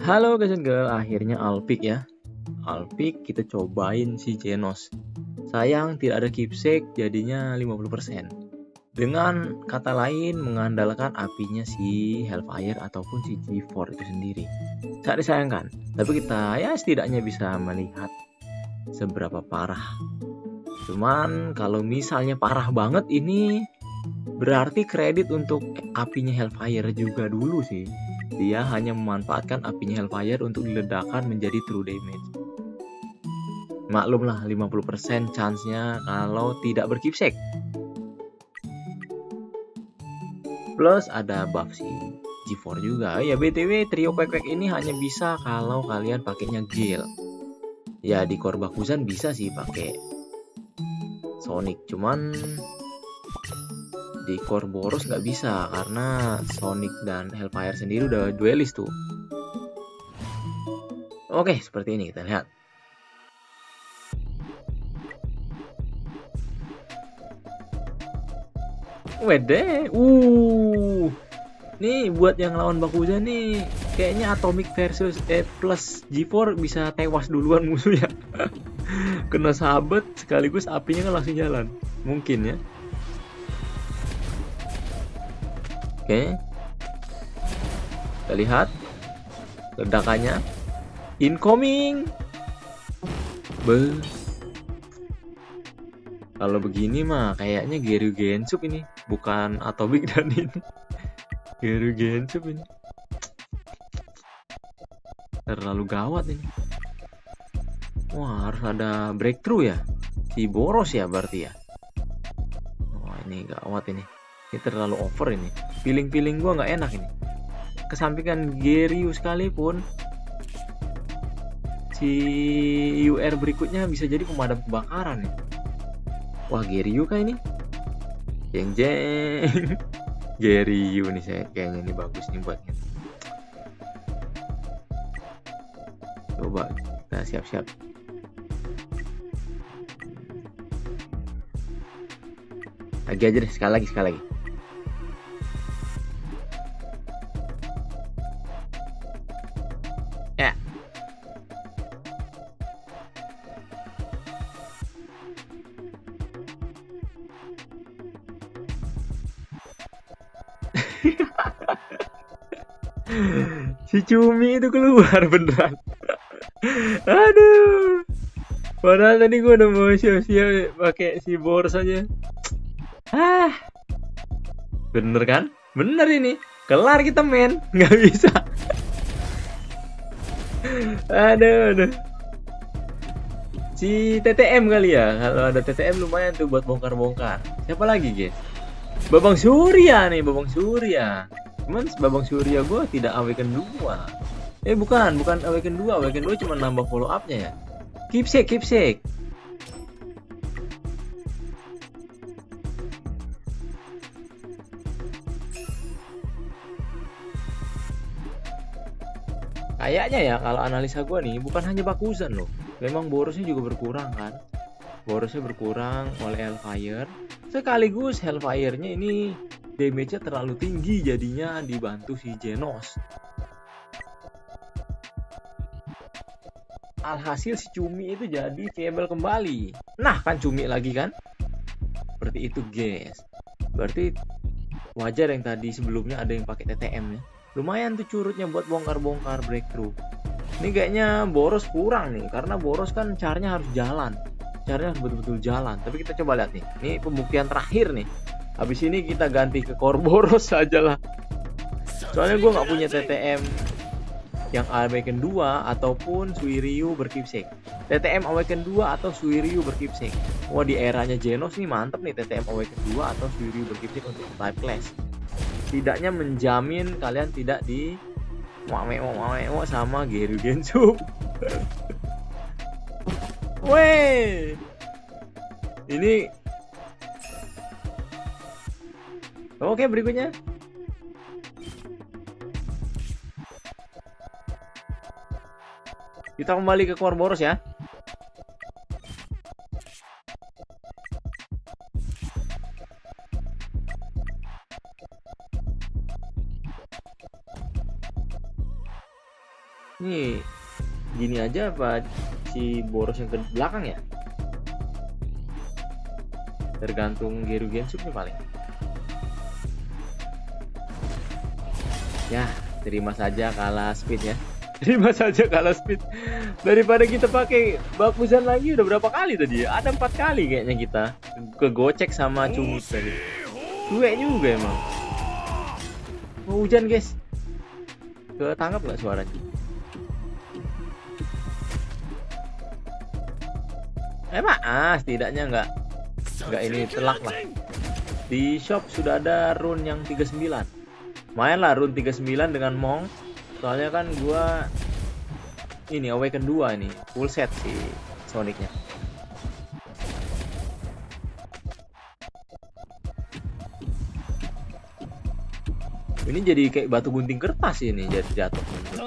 Halo guys and girl, akhirnya Alpic ya. Alpic kita cobain si Genos. Sayang tidak ada keepsake, jadinya 50%. Dengan kata lain mengandalkan apinya si Hellfire ataupun si G4 itu sendiri. Sangat disayangkan, tapi kita ya setidaknya bisa melihat seberapa parah. Cuman kalau misalnya parah banget ini berarti kredit untuk apinya Hellfire juga dulu sih. Dia hanya memanfaatkan apinya Hellfire untuk diledakkan menjadi true damage. Maklumlah 50% chance-nya kalau tidak berkeepsake. Plus ada buff si G4 juga. Ya BTW trio kwek-kwek ini hanya bisa kalau kalian pakainya Gale. Ya di Core Bakugan bisa sih pakai Sonic, cuman di Core Boros nggak bisa karena Sonic dan Hellfire sendiri udah duelis tuh. Oke, seperti ini kita lihat. Wede, nih buat yang lawan Bakuza nih, kayaknya Atomic versus plus G4 bisa tewas duluan musuhnya. Kena sahabat sekaligus apinya kan langsung jalan, mungkin ya. Oke, kita lihat ledakannya. Incoming. Kalau begini mah kayaknya Geru Gensup ini, bukan Atomic dan ini. Geru Gensup ini. Terlalu gawat ini. Wah, harus ada breakthrough ya. Si Boros ya berarti ya. Wah, ini gawat ini. Ini terlalu over ini. Feeling gua nggak enak ini. Kesampingkan Geryu sekalipun, si UR berikutnya bisa jadi pemadam kebakaran ya. Wah, Geryu kah ini? Jeng. Geryu nih saya kayaknya ini bagus nih buatnya. Coba kita siap-siap. Lagi aja deh, sekali lagi. Ya. Si Cumi itu keluar beneran. Aduh. Padahal tadi gue udah mau siap-siap pakai si Boros aja. Bener kan? Bener ini. Kelar kita men. Nggak bisa. Aduh. Si TTM kali ya. Kalau ada TTM lumayan tuh buat bongkar-bongkar. Siapa lagi guys? Babang Surya nih, Babang Surya. Cuman Babang Surya gue tidak awaken 2. Bukan awaken 2. Awaken 2 cuma nambah follow up-nya ya. Keepsake. Kayaknya ya kalau analisa gue nih bukan hanya Bakugan loh. Memang borosnya juga berkurang kan. Borosnya berkurang oleh Hellfire. Sekaligus Hellfire-nya ini damage-nya terlalu tinggi, jadinya dibantu si Genos. Alhasil si Cumi itu jadi viable kembali. Nah kan Cumi lagi kan. Seperti itu guys. Berarti wajar yang tadi sebelumnya ada yang pakai TTM ya. Lumayan tuh curutnya buat bongkar-bongkar breakthrough. Ini kayaknya Boros kurang nih, karena Boros kan caranya harus jalan. Caranya harus betul-betul jalan. Tapi kita coba lihat nih. Ini pembuktian terakhir nih. Habis ini kita ganti ke Core Boros aja lah. Soalnya gue nggak punya TTM yang Awaken 2 ataupun Suiryu berkeepsake. TTM Awaken 2 atau Suiryu berkeepsake. Wah, di eranya Genos nih mantep nih TTM Awaken 2 atau Suiryu berkeepsake untuk type class. Tidaknya menjamin kalian tidak di mau sama Geru Gensup. Weh. Ini oke, berikutnya. Kita kembali ke Core Boros ya. Nih, gini aja apa si Boros yang ke belakang ya? Tergantung Geru Gensub nih paling. Ya, terima saja kalah speed ya. Terima saja kalah speed. Daripada kita pakai Bakusan lagi udah berapa kali tadi ya? Ada 4 kali kayaknya kita kegocek sama Cumi tadi. Cuek juga emang. Mau hujan guys. Ketangkap nggak suaranya? Setidaknya nggak ini telak lah. Di shop sudah ada rune yang 39. Main lah rune 39 dengan Monk. Soalnya kan gua ini Awaken 2 ini full set si Sonicnya. Ini jadi kayak batu gunting kertas ini jadi jatuh.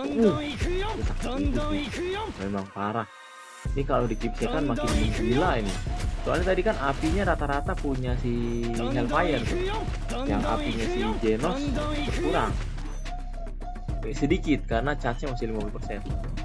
Memang parah. Ini kalau dikipsekan makin gila ini. Soalnya tadi kan apinya rata-rata punya si Hellfire tuh. Yang apinya si Genos berkurang sedikit karena charge-nya masih 50%.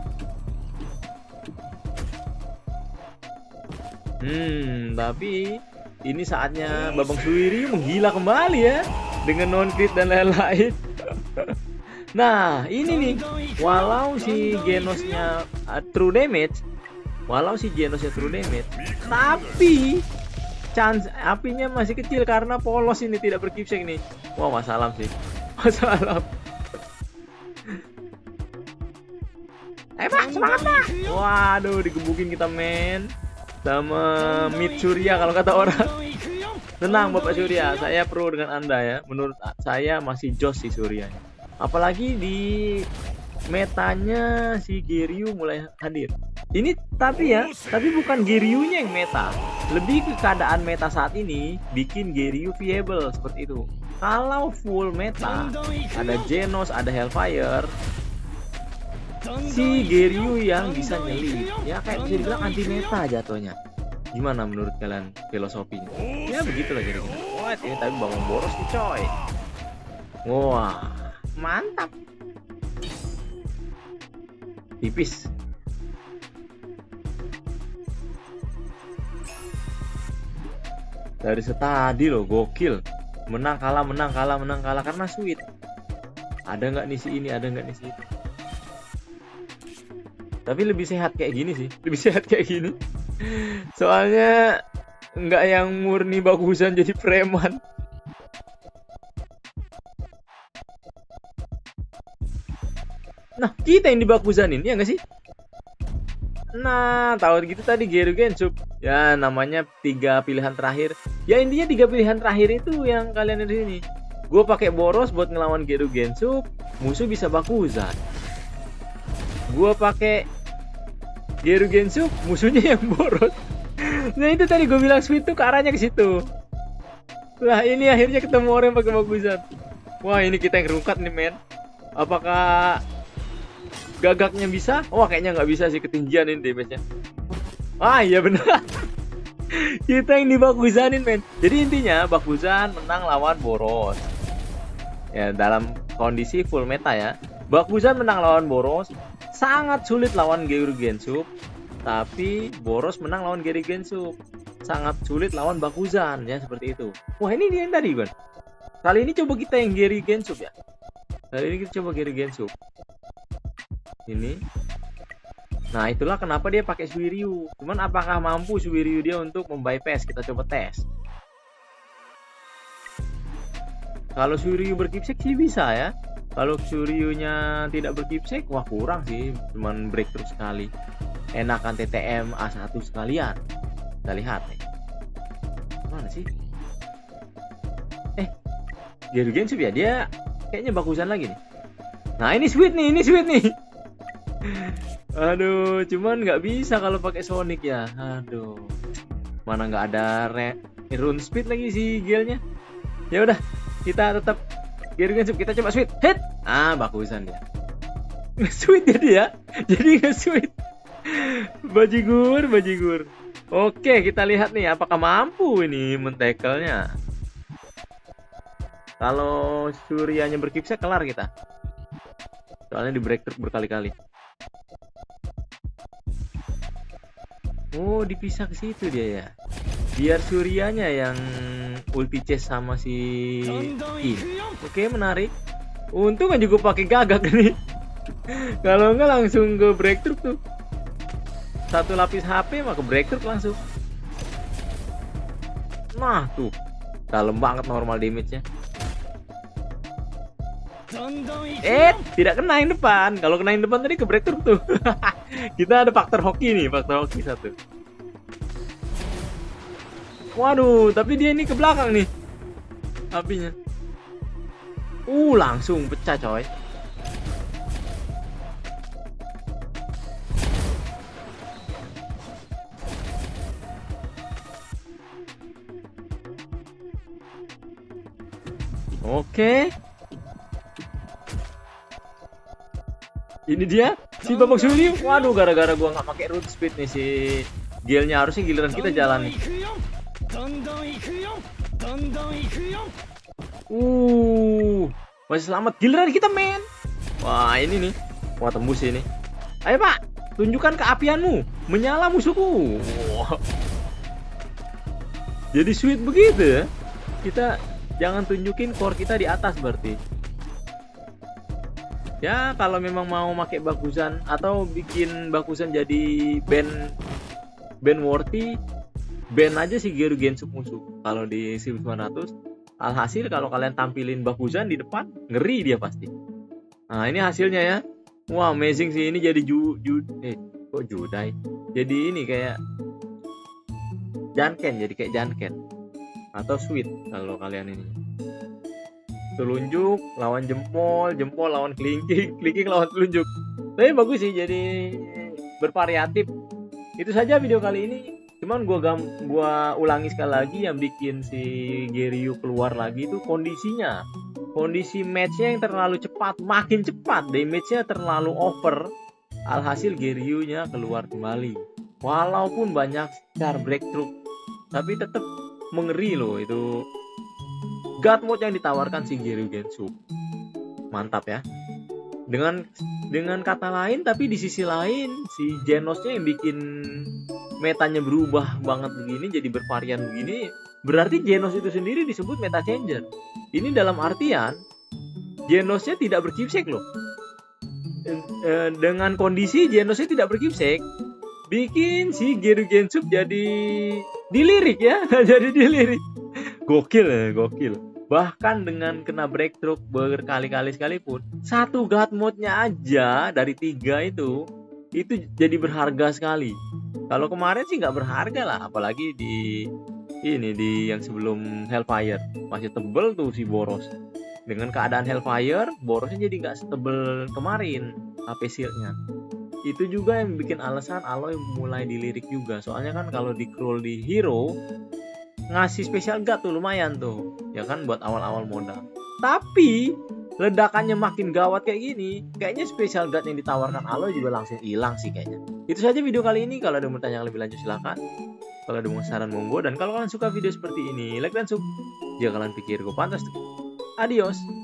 Tapi ini saatnya Babang Suwiryu menggila kembali ya dengan non-crit dan lain-lain. Nah, ini nih, walau si Genosnya true damage, tapi chance apinya masih kecil karena polos ini tidak berkipsek nih. Wah, masalah sih. Masalah. Semangat Pak. Waduh, digebukin kita men. Sama Mid Surya kalau kata orang. Tenang Bapak Surya, saya pro dengan Anda ya. Menurut saya masih jos si Surya. Apalagi di metanya si Giryu mulai hadir. Ini tapi bukan Giryunya yang meta. Lebih ke keadaan meta saat ini bikin Giryu viable seperti itu. Kalau full meta, ada Genos, ada Hellfire, si Giryu yang bisa nyelip. Ya kayak bisa dibilang anti meta jatuhnya. Gimana menurut kalian filosofinya? Ya begitulah kira-kira. Wah, ini tapi bangun boros nih coy. Wah, mantap. Tipis. Dari setadi loh, gokil. Menang kalah karena sweet. Ada nggak nih si ini, ada nggak nih si itu. Tapi lebih sehat kayak gini sih, soalnya nggak yang murni Bakusan jadi preman. Nah, kita yang dibakusanin, ya nggak sih? Nah, tahu gitu tadi Geru Gensub. Ya, namanya 3 pilihan terakhir. Ya intinya 3 pilihan terakhir itu yang kalian ada di sini. Gue pakai Boros buat ngelawan Geru Gensub, musuh bisa Bakusan. Gue pakai Geru Gensub, musuhnya yang Boros. Nah itu tadi gue bilang sweet tuh ke arahnya ke situ. Nah ini akhirnya ketemu orang yang pakai Bakusan. Wah ini kita yang rungkat nih men. Apakah gagaknya bisa? Wah kayaknya nggak bisa sih, ketinggian ini damage-nya. Ah iya benar. Kita yang dibakusanin men. Jadi intinya Bakusan menang lawan Boros. Ya dalam kondisi full meta ya. Bakusan menang lawan Boros. Sangat sulit lawan Geru Gensub, tapi Boros menang lawan Geru Gensub. Sangat sulit lawan Bakusan ya seperti itu. Wah ini dia yang tadi kan. Kali ini coba kita yang Geru Gensub ya. Kali ini kita coba Geru Gensub. Ini. Nah itulah kenapa dia pakai Suwiryu. Cuman apakah mampu Suwiryu dia untuk membypass? Kita coba tes. Kalau Suwiryu berkipsek sih bisa ya. Kalau Suryunya tidak berkipsek, wah kurang sih, cuman breakthrough sekali. Enakan TTM A1 sekalian. Kita lihat nih. Mana sih? Geru Gensub ya, dia kayaknya Bakusan lagi nih. Nah ini sweet nih. Aduh, cuman nggak bisa kalau pakai Sonic ya. Aduh, mana nggak ada rune speed lagi si Gelnya. Ya udah, kita tetap Geru Gensub, kita coba sweet hit. Bakusan dia. Nge-sweet jadi nge-sweet. Bajigur. Oke, kita lihat nih apakah mampu ini men-tackle-nya. Kalau Suryanya berkipsek kelar kita. Soalnya di breakthrough berkali-kali. Oh, dipisah ke situ dia ya. Biar Suryanya yang ulti chase sama si Kim. Oke, menarik. Untung aja gue pakai gagak nih. Kalau enggak langsung ke breakthrough tuh. Satu lapis HP maka breakthrough langsung. Nah, tuh. Dalam banget normal damage-nya. Tidak kena yang depan. Kalau kena yang depan tadi ke breakthrough tuh. Kita ada faktor hoki nih, faktor hoki satu. Waduh, tapi dia ini ke belakang nih apinya. Langsung pecah coy. Oke. Ini dia si babak sulim. Waduh, gara-gara gua nggak pakai root speed nih si Gilnya, harusnya giliran kita jalan nih. Masih selamat, giliran kita men. Wah, ini nih. Wah, tembus ini. Ayo Pak, tunjukkan keapianmu, menyala musuhku. Jadi sweet begitu ya. Kita jangan tunjukin core kita di atas berarti. Ya, kalau memang mau pakai bagusan atau bikin bagusan jadi band worthy, band aja si Geru Gensuk musuh. Kalau di 1900, alhasil kalau kalian tampilin bagusan di depan, ngeri dia pasti. Nah, ini hasilnya ya. Wah, amazing sih, ini jadi kok Judai. Jadi ini kayak Janken, jadi kayak Janken atau Sweet kalau kalian ini. Telunjuk lawan jempol, jempol lawan kelingking, kelingking lawan telunjuk. Tapi bagus sih, jadi bervariatif. Itu saja video kali ini. Cuman gua ulangi sekali lagi, yang bikin si Giryu keluar lagi itu kondisinya. Kondisi matchnya yang terlalu cepat, makin cepat, damage-nya terlalu over. Alhasil Giryunya keluar kembali. Walaupun banyak star breakthrough, tapi tetap mengeri loh itu. God mode yang ditawarkan si Giryu Gensuk mantap ya. Dengan kata lain, tapi di sisi lain si Genosnya yang bikin metanya berubah banget begini, jadi bervarian begini, berarti Genos itu sendiri disebut meta changer. Ini dalam artian Genosnya tidak berkipsek loh. Dengan kondisi Genosnya tidak berkipsek, bikin si Giryu Gensuk jadi dilirik ya. Jadi dilirik. Gokil ya, gokil. Bahkan dengan kena breakthrough berkali-kali sekalipun, satu god mode-nya aja dari 3 itu jadi berharga sekali. Kalau kemarin sih nggak berharga lah, apalagi di yang sebelum Hellfire masih tebel tuh si Boros. Dengan keadaan Hellfire, Borosnya jadi nggak setebel kemarin HP Shield-nya. Itu juga yang bikin alasan Aloy mulai dilirik juga. Soalnya kan kalau di crawl di hero ngasih special guard tuh lumayan tuh, ya kan, buat awal-awal modal. Tapi ledakannya makin gawat kayak gini, kayaknya special guard yang ditawarkan Aloy juga langsung hilang sih kayaknya. Itu saja video kali ini. Kalau ada yang bertanya lebih lanjut silahkan. Kalau ada mau saran monggo. Dan kalau kalian suka video seperti ini, like dan sub. Jika kalian pikir gue pantas, adios.